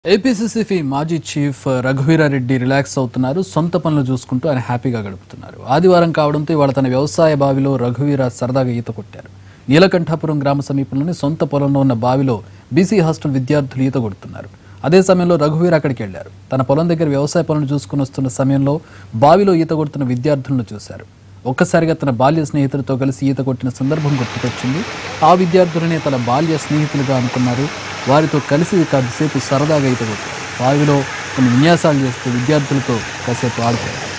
PCC మాజీ chief Raghuveera Reddy relax అవుతున్నారు. సొంత పనులు చూసుకుంటూ ఆయన హ్యాపీగా గడుపుతున్నారు. ఆదివారం కావడంతో ఇవాళ తన వ్యవసాయ బావిలో రఘువీర సరదాగా ఈత కొట్టారు. నీలకంఠాపురం గ్రామ సమీపంలోని సొంత పొలంలో ఉన్న బావిలో బీసీ హాస్టల్ విద్యార్థులు ఈత కొడుతున్నారు. అదే సమయంలో రఘువీర అక్కడికి వెళ్లారు. తన పొలం దగ్గర వ్యవసాయ పనులు చూసుకుని వస్తున్న సమయంలో బావిలో ఈత కొడుతున్న విద్యార్థులను చూశారు. ఒక్కసారిగా తన బాల్య స్నేహితులతో కలిసి ఈత కొట్టిన సందర్భం గుర్తుకొచ్చింది. ఆ విద్యార్థులనే తన బాల్య స్నేహితులుగా అనుకున్నారు. వారితో కలిసి కాసేపు సరదాగా ఈత కొట్టారు. బావిలో కొన్ని విన్యాసాలు చేస్తూ విద్యార్థులతో కాసేపు ఆడుతారు.